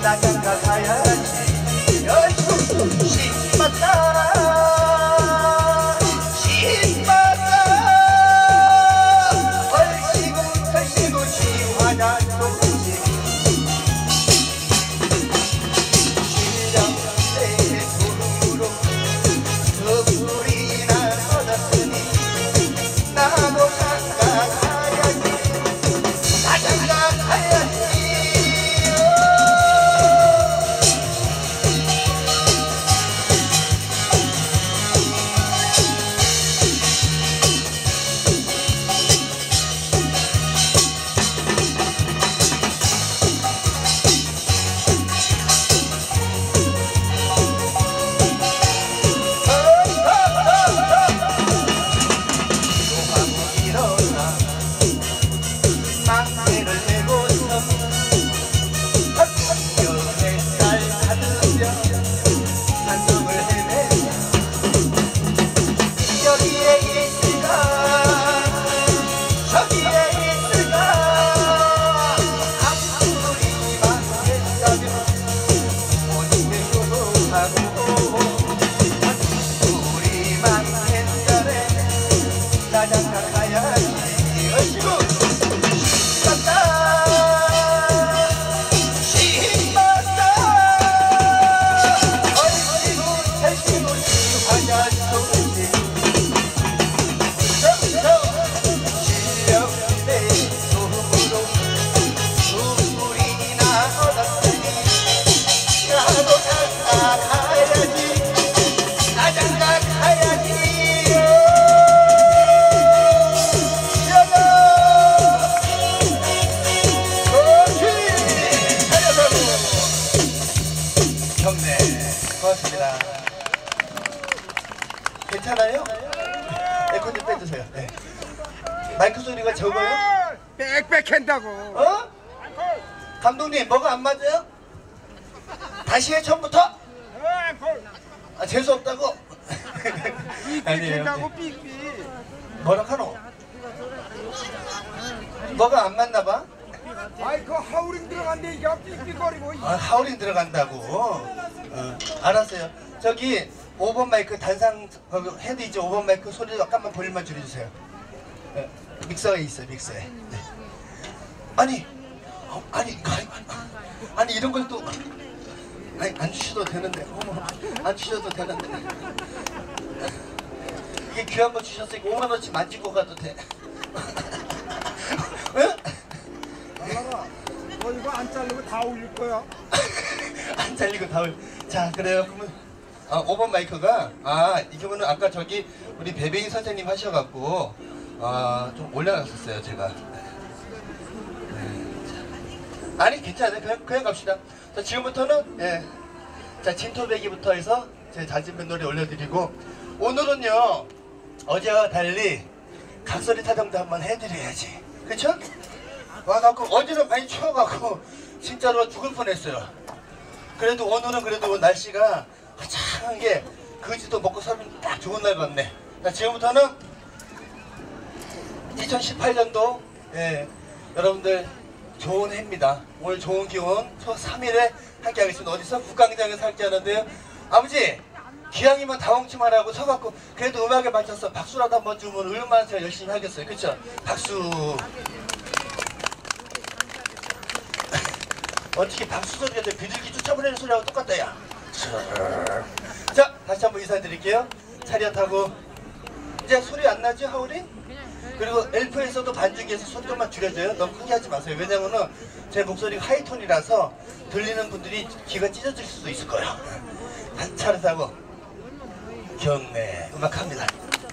나 장가 가야지. 열수 신맞다 신맞다 얼씨구 털씨구 시화자 조금씩 실력의 도로 덕분이나 얻었으니 나도 장가 가야지. 나 장가 가야지. 고맙습니다. 괜찮아요? 에코 좀 빼주세요. 네. 마이크 소리가 적어요? 빽빽한다고. 어? 감독님 뭐가 안 맞아요? 다시 해 처음부터? 아 재수 없다고? 삑삑한다고 삑삑. 뭐라 카노? 뭐가 안 맞나 봐? 아이 그 하우링 들어간데 이게 삑삑거리고. 아 하우링 들어간다고? 알았어요. 저기 5번 마이크 단상 헤드 있죠? 5번 마이크 소리 약간만 볼륨만 줄여주세요. 믹서가 있어요. 믹서에. 네. 아니 이런 걸 또 안 주셔도 되는데 안 주셔도 되는데 이게 귀한 거 주셨으니까 5만원치 만지고 가도 돼. 응? 알라라 너 이거 안 자르고 다 올릴 거야. 안 잘리고 다 올. 자 그래요. 그러면 5번 마이크가 이 경우는 아까 저기 우리 배배인 선생님 하셔갖고 좀 올려놨었어요 제가. 네. 아니 괜찮아요. 그냥 갑시다. 자 지금부터는 자 진토배기부터 해서 제 자진배 노래 올려드리고 오늘은요 어제와 달리 각설이 타령도 한번 해드려야지. 그쵸? 와갖고 어제는 많이 추워갖고 진짜로 죽을 뻔했어요. 그래도 오늘은 그래도 날씨가 화창한 게 거지도 먹고 살면 딱 좋은 날 같네. 자 지금부터는 2018년도 여러분들 좋은 해입니다. 오늘 좋은 기운 초 3일에 함께 하겠습니다. 어디서? 국광장에서 함께 하는데요. 아버지 기왕이면 다홍치만 하고 서갖고 그래도 음악에 맞춰서 박수라도 한번 주면 얼마나 제가 열심히 하겠어요. 그쵸? 박수. 어떻게 박수 소리가 비둘기 쫓아보내는 소리하고 똑같다 야. 자 다시 한번 인사드릴게요. 차렷하고 이제 소리 안 나죠 하울이? 그리고 엘프에서도 반주기에서 소리 좀만 줄여줘요. 너무 크게 하지 마세요. 왜냐면은 제 목소리가 하이톤이라서 들리는 분들이 귀가 찢어질 수도 있을 거예요. 다시 차렷하고 경례 음악합니다.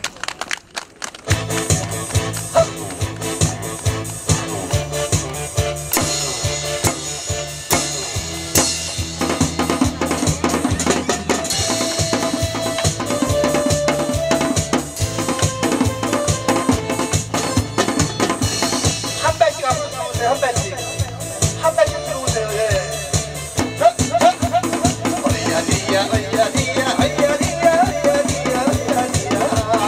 한 발씩 들어오세요. 어디야 디야 어디야 디야 어디야 디야 어디야 디야 어디야 디야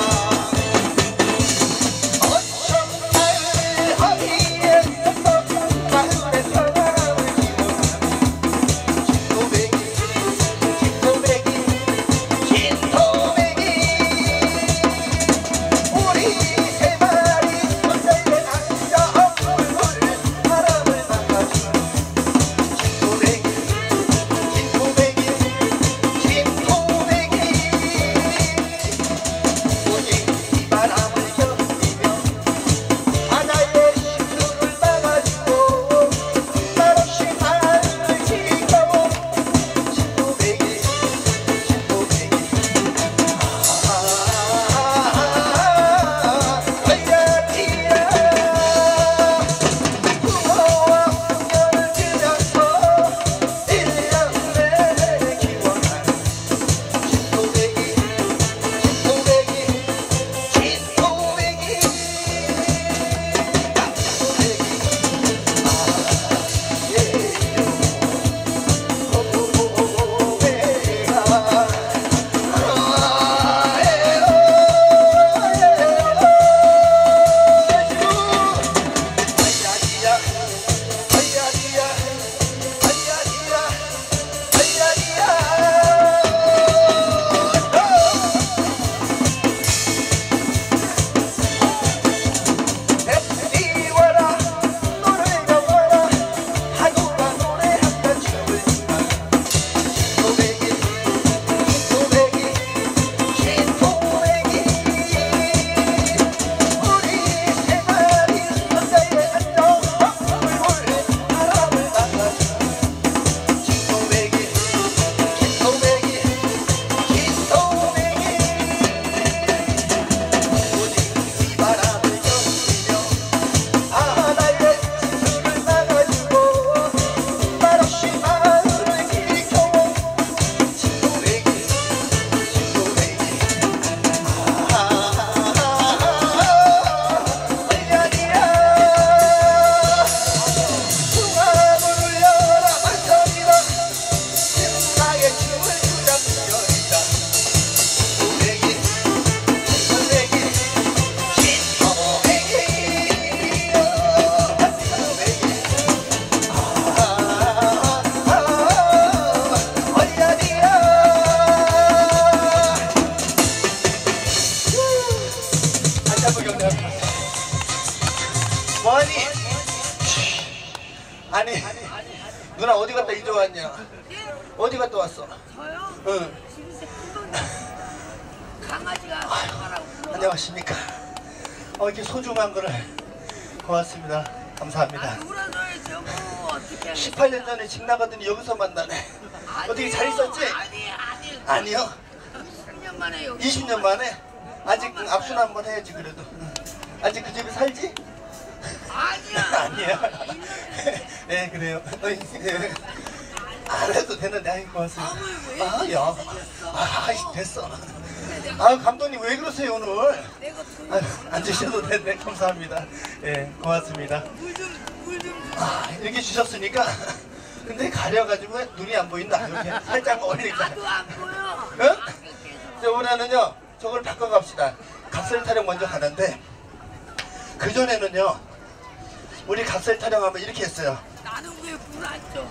왔냐? 예? 어디 갔다 왔어? 저요? 응. 집에서 큰돈 강아지가 가라고 불러. 안녕하십니까? 이렇게 소중한 거를 고맙습니다. 감사합니다. 울어줘요 저거 어떻게 하겠어요? 18년 전에 집 나가더니 여기서 만나네. 어떻게 잘 있었지? 아니 아니요. 10년 만에 여기 20년 만에? 아직 악순 한번 해야지 그래도. 아직 그 집에 살지? 아니야 아니야. 네 그래요. 예. 안 해도 되는데 아이 고맙습니다. 왜 야. 됐어. 감독님 왜 그러세요 오늘? 내가 앉으셔도 되네. 감사합니다. 예 고맙습니다. 물좀 이렇게 주셨으니까 근데 가려가지고 눈이 안 보인다. 이렇게 살짝 올리니까. 나도 안 보여. 응? 이제 올해는요 저걸 바꿔갑시다. 갑설 타령 먼저 가는데 그 전에는요 우리 갑설 타령하면 이렇게 했어요. 나는 왜 물 안 줘?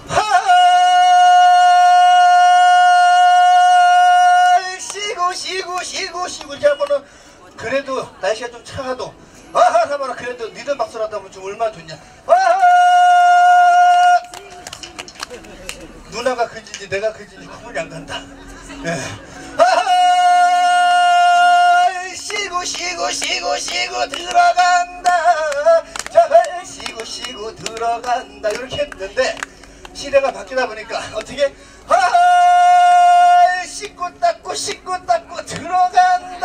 쉬고 이렇게 하면은 그래도 날씨가 좀 차가도 하면은 그래도 니들 박수라도 하면 좀 얼마나 좋냐. 누나가 그진지 내가 그진지 구분이 안 간다. 예. 쉬고 들어간다. 잘 쉬고 들어간다. 이렇게 했는데 시대가 바뀌다 보니까 어떻게 씻고 닦고 들어간다.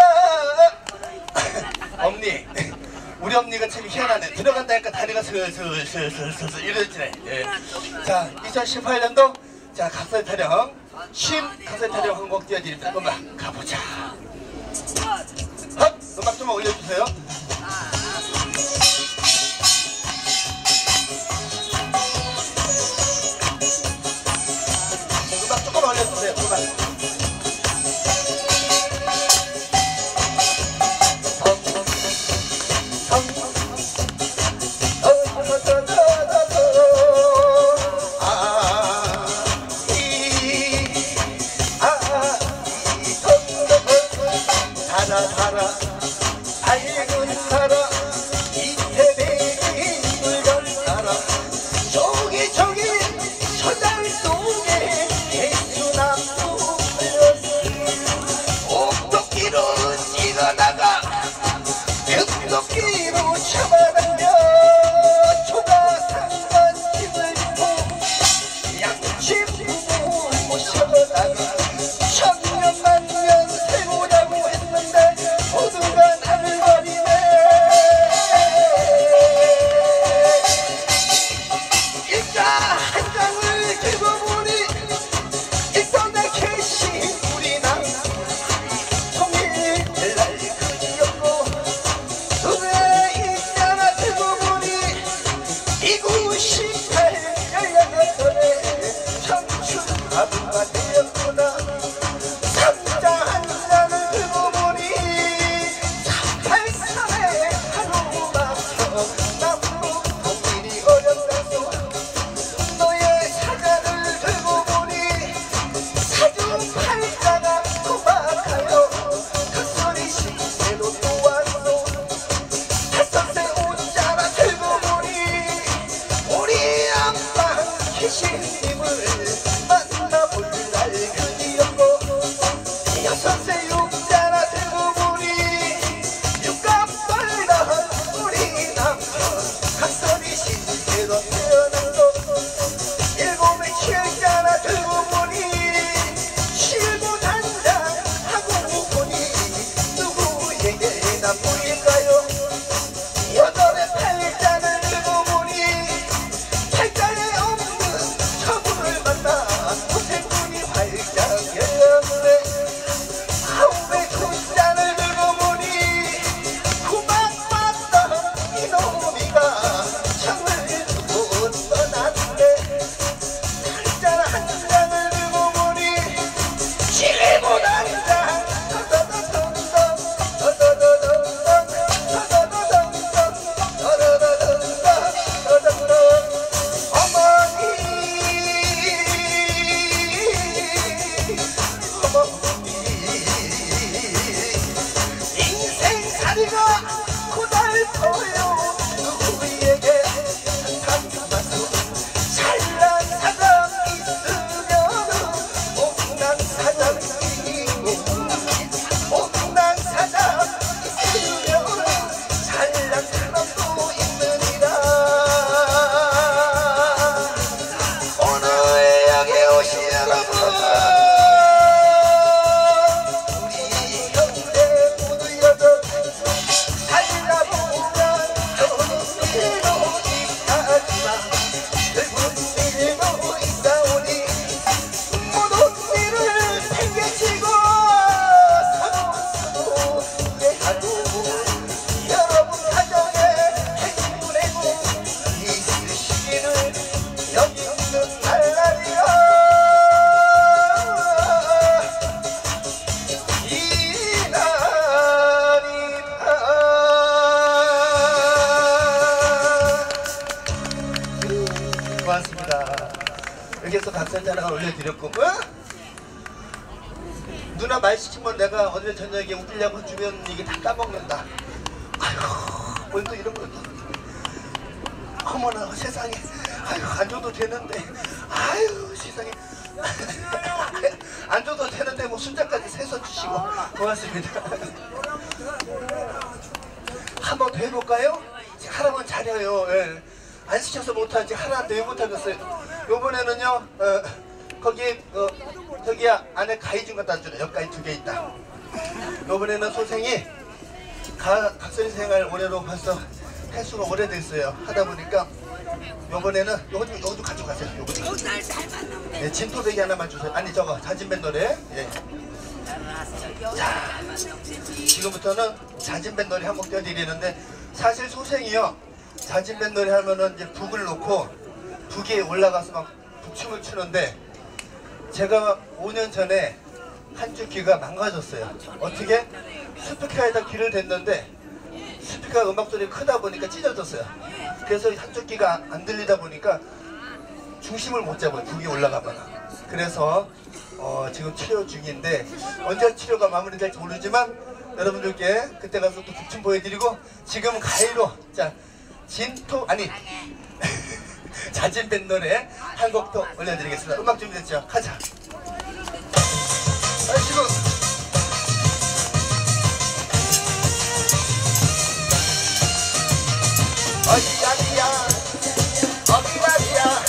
엄니 우리 엄니가 참 희한하네. 들어간다니까 다리가 슬슬 이러지네. 예. 자 2018년도 자 갑설 타령 갑설 타령 한 곡 띄워드립니다. 음악 가보자. 음악 좀 올려주세요. 음악 조금 올려주세요. 음악. 달아 밝은 달아 이태백이 물건 달아 저기 서달 속에 대추나무 흘렀어. 옥토끼로 찍어다가 급토끼로 잡아당겨 초가상관 집을 짓고 양심 부모 모셔다가 천년 만년 세우자고 했는데 모두가 나를 버리네. 일자 한 장을 들고 보니 일선의 캐시 우리나 통일될 날 그지였고 눈에 일자나 들고 보니 2918 16살에 청춘 아부가 되었구나. 삼자 한 잔을 들고 보니 383에 하루 막혀 나무 동일이 어렵다소. 너의 사자를 들고 보니 사주팔자가 고박하여 큰 신세로 또 왔소. 5세 옷자라 들고 보니 우리 안방 계신님을 만나볼라. 올려드렸고, 누나 말 시키면 내가 오늘 저녁에 웃기려고 주면 이게 다 까먹는다. 아휴, 뭘 또 이런 거. 어머나 세상에. 아휴, 안 줘도 되는데. 아휴, 세상에. 안 줘도 되는데 뭐 숫자까지 세서 주시고 고맙습니다. 한 번 더 해볼까요? 하라면 잘해요. 예. 안 시켜서 못하지 하나한테 왜 못하겠어요? 요번에는요 거기 저기 안에 가위 좀 갖다 주라. 옆가위 2개 있다. 요번에는 소생이 각설 생활 올해로 벌써 횟수가 오래됐어요. 하다 보니까 요번에는 요거 좀 가져가세요. 요거 좀. 날 닮았는데. 네, 진토배기 하나만 주세요. 아니 저거 자진밴 노래. 예. 자, 지금부터는 자진밴 노래 한 곡 띄워드리는데 사실 소생이요 자진밴 노래 하면은 이제 북을 놓고 북에 올라가서 막 북춤을 추는데 제가 5년 전에 한쪽 귀가 망가졌어요. 어떻게? 스피커에다 귀를 댔는데 스피커 음악 소리 크다 보니까 찢어졌어요. 그래서 한쪽 귀가 안 들리다 보니까 중심을 못 잡아요. 북이 올라가면. 그래서 지금 치료 중인데 언제 치료가 마무리될지 모르지만 여러분들께 그때 가서 또 북춤 보여드리고 지금 가위로 자 진토 아니 자진밴 노래 한 곡 더 올려드리겠습니다. 음악 준비됐죠? 가자. 지금 어디가디야 어디가디야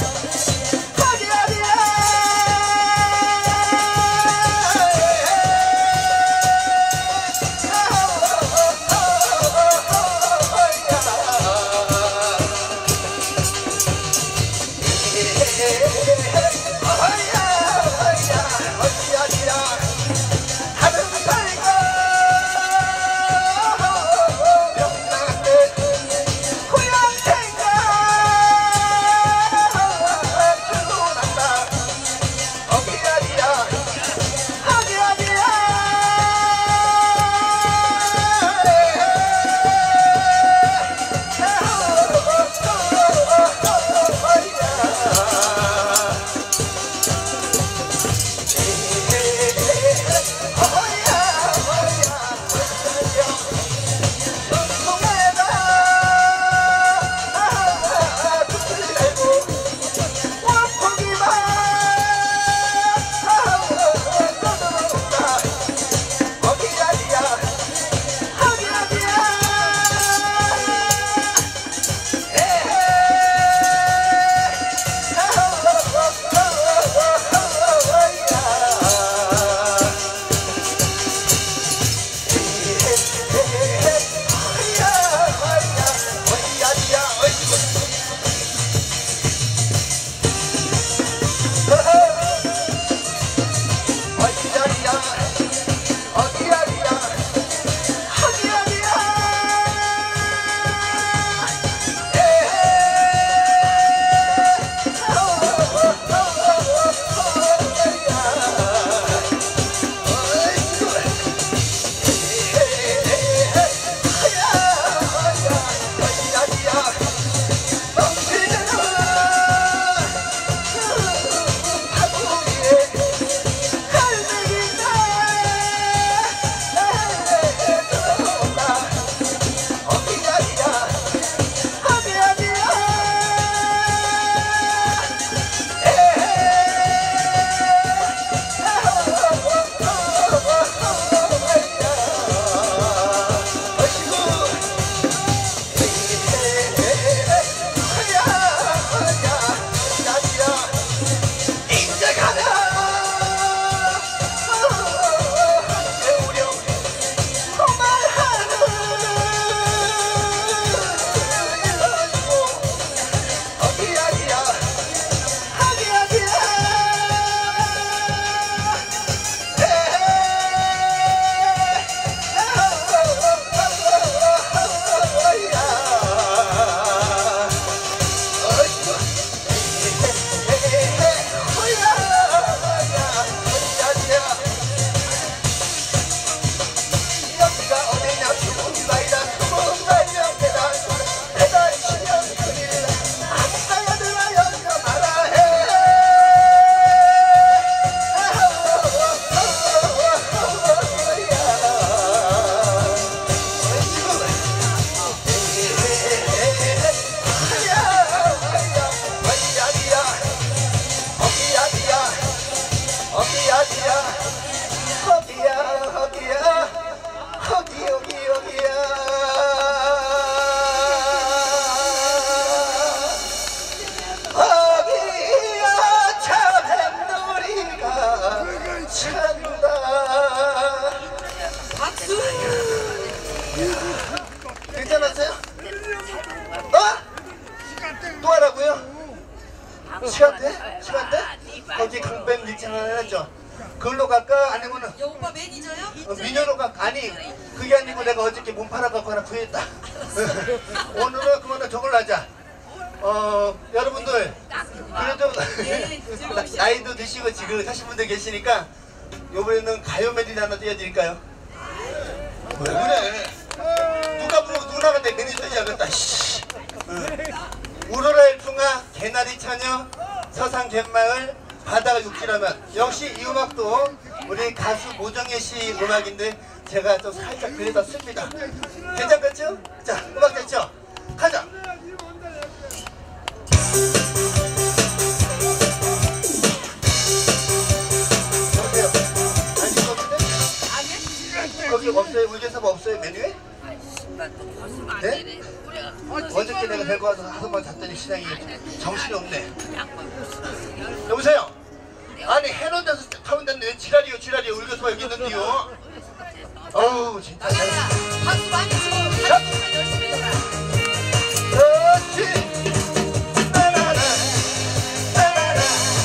어기야 참햄놀이가 찬다. 박수. 괜찮았어요? 또 하라고요? 시간대? 거기 강변 일진 하나 했죠? 그걸로 갈까? 아니면은 야, 오빠 매니저요? 민요로 갈까? 아니 그게 아니고 내가 어저께 몸 팔아갖고 하나 구했다. 오늘은 그거는 저걸로 하자. 여러분들 그래도 나이도 드시고 지금 하신 분들 계시니까 요번에는 가요 메들리 하나 띄워드릴까요? 왜 그래? 누가 부르고 누나가 내 매니저지 않았다. 우러라 일풍아 개나리 처녀 서산 갯마을 바다가 육지라면 역시 이 음악도 우리 가수 모정혜 씨 음악인데 제가 좀 살짝 그려다 씁니다. 괜찮겠죠? 자 음악 됐죠? 가자. 여보세요? 아직 없는데? 거기 없어요? 울개섭 없어요 메뉴에? 네? 어저께 내가 데리고 와서 하루 만 잤더니 시장이 정신이 없네. 여보세요? 아니 해놓은 데서 하면 되는데 왜 지랄이요 울겨서 여기 있는데요. 어우 진짜 박수 많이 치고 열심히 놀아. 그렇지. 나나나 나나나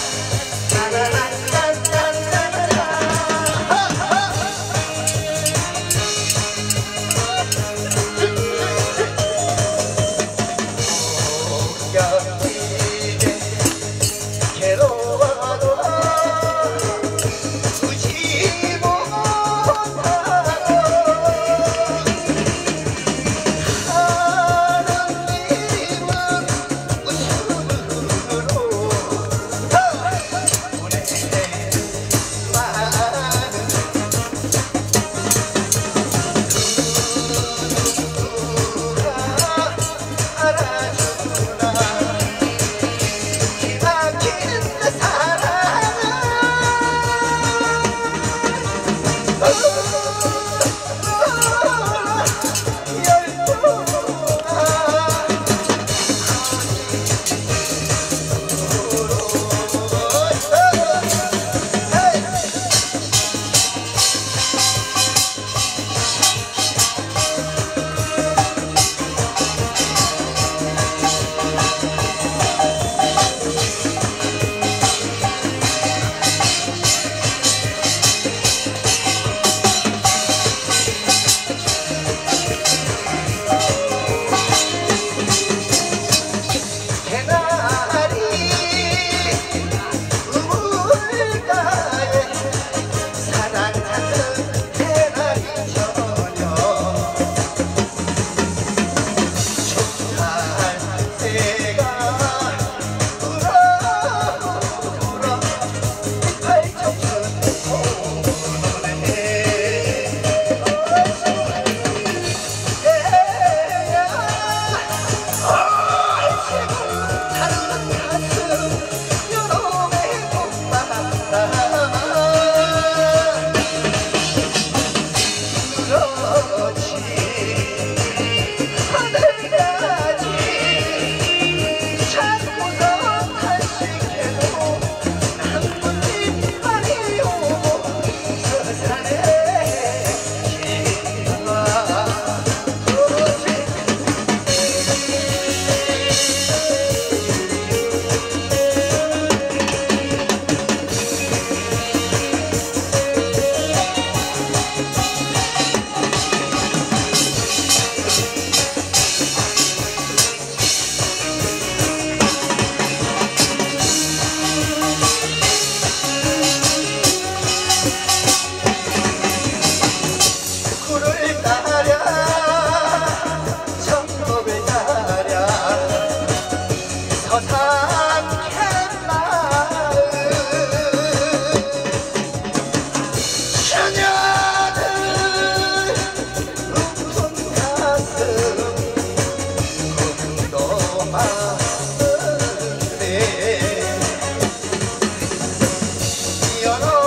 나나나나나나나 괴로워도 우지 못하고 여러